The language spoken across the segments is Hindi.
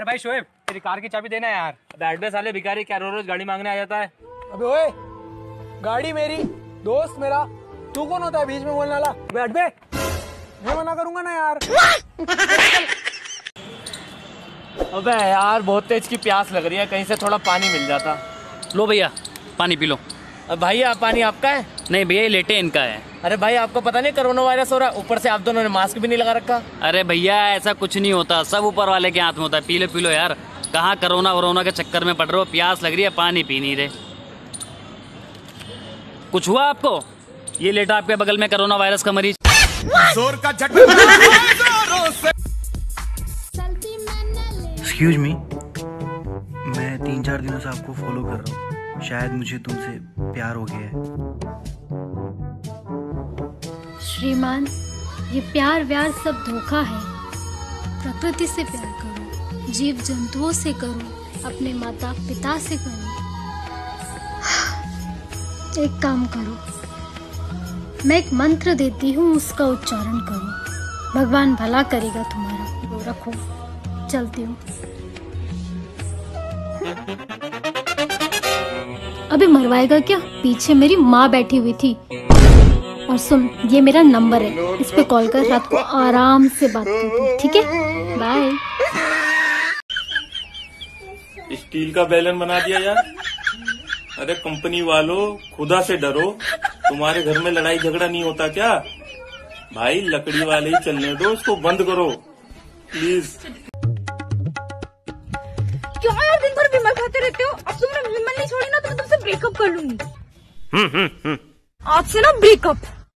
अरे भाई शोएब, तेरी कार की चाबी देना यार। बैठ बे साले भिखारी, क्या रोज गाड़ी मांगने आ जाता है। अबे ओए, गाड़ी मेरी, दोस्त मेरा, तू कौन होता है बीच में बोलने वाला? बैठ बे, मैं मना करूंगा ना यार। अबे यार बहुत तेज की प्यास लग रही है, कहीं से थोड़ा पानी मिल जाता। लो भैया पानी पी लो। भैया पानी आपका है? नहीं भैया ये लेटे इनका है। अरे भाई आपको पता नहीं कोरोना वायरस हो रहा है, ऊपर से आप दोनों ने मास्क भी नहीं लगा रखा। अरे भैया ऐसा कुछ नहीं होता, सब ऊपर वाले के हाथ में होता है। पी लो यार, कहाँ कोरोना वरोना के चक्कर में पड़ रहे हो। प्यास लग रही है, पानी पी नहीं रहे। कुछ हुआ आपको? ये लेटा आपके बगल में कोरोना वायरस का मरीज। जोर का झटका। एक्सक्यूज मी, मैं 3-4 दिनों से आपको फॉलो कर रहा हूँ। शायद मुझे तुमसे प्यार हो गया है। श्रीमान, ये प्यार व्यार सब धोखा है। प्रकृति से प्यार करो, जीव जंतुओं से करो, अपने माता पिता से करो। एक काम करो, मैं एक मंत्र देती हूँ, उसका उच्चारण करो, भगवान भला करेगा तुम्हारा। वो रखो, चलती हूँ। अबे मरवाएगा क्या? पीछे मेरी माँ बैठी हुई थी। और सुन, ये मेरा नंबर है, इस पे कॉल कर, रात को आराम से बात करते, ठीक है? बाय। स्टील का बैलन बना दिया यार। अरे कंपनी वालों, खुदा से डरो, तुम्हारे घर में लड़ाई झगड़ा नहीं होता क्या? भाई लकड़ी वाले ही चलने दो, इसको बंद करो प्लीज। क्यों यार दिन भर विमल खाते रहते हो? अब तुमने विमल नहीं छोड़ी ना तो मैं तुमसे ब्रेकअप कर लूंगी। आज से ना ब्रेकअप।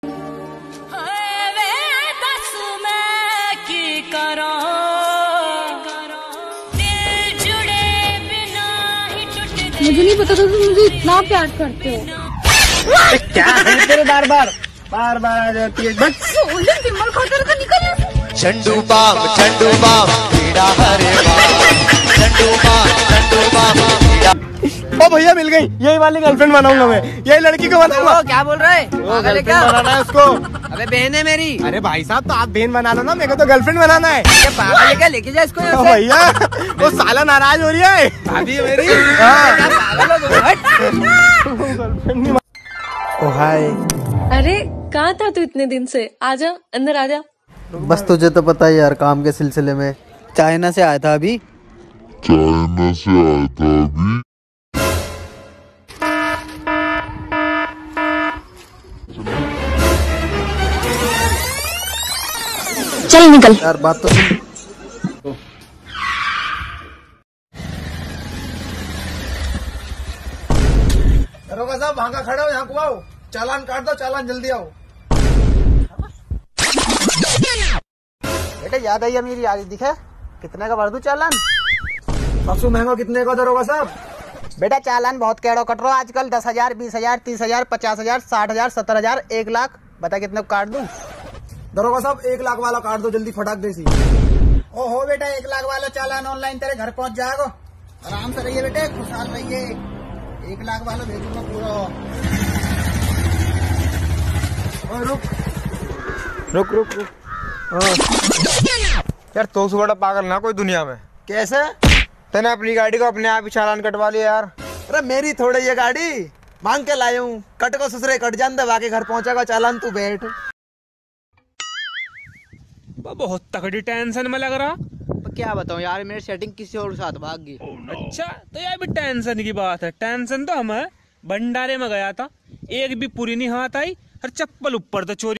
मुझे नहीं पता था तुम मुझे इतना प्यार करते हो। क्या है तेरे बार बार आ जाती है। विमल खाते रहते, निकल। चंडू बाम कीड़ा हरे चंडू बाम ओ भैया मिल गई, यही वाली गर्लफ्रेंड बनाऊंगा मैं, यही लड़की को बनाऊंगा। क्या बोल रहा है? पागल है क्या? बनाना है उसको। अबे बहन है मेरी। अरे भाई साहब, तो आप बहन बना लो ना, मेरे को तो गर्लफ्रेंड बनाना है। क्या पागल है क्या? लेके जा इसको यहाँ से। भैया वो साला नाराज हो रही है। भाभी है मेरी। क्या पागल हो तुम? ओ हाय। अरे कहाँ था तू इतने दिन से? आजा अंदर आजा। बस तुझे तो पता ही यार, काम के सिलसिले में चाइना से आया था अभी। चल निकल यार बात तो सुन। दरोगा साहब भागा खड़े हो, यहाँ को आओ, चालान काट दो, चालान जल्दी आओ। बेटा याद आई मेरी, याद दिखा कितने का भर दूं चालान? सबसे महंगा कितने का दरोगा साहब? बेटा चालान बहुत कैड़ो कट रहा आजकल। 10,000, 20,000, 30,000, 50,000, 60,000, 70,000, 1 लाख। बता कितने को काट दूं? दरोगा साहब 1 लाख वाला काट दो जल्दी, फटाक देसी। ओहो बेटा 1 लाख वाला चालान ऑनलाइन तेरे घर पहुंच जाएगा। आराम से रहिए बेटे, खुशहाल रहिए। 1 लाख वाला भेजूंगा पूरा। रुक। यार तो से बड़ा पागल ना कोई दुनिया में। कैसे? तूने अपनी गाड़ी को अपने आप ही चालान कटवा लिया यार। अरे मेरी थोड़ी ये गाड़ी, मांग के लाया हूँ। कट को ससुरे कट जान, दबा के घर पहुंचेगा चालान, तू बैठ। बहुत तगड़ी टेंशन में लग रहा। क्या बताऊं यार, मेरी सेटिंग किसी और साथ भाग गई। अच्छा तो यार भी टेंशन की बात है। टेंशन तो हम है, भंडारे में गया था, एक भी पूरी नहीं हाथ आई, हर चप्पल ऊपर तो चोरी।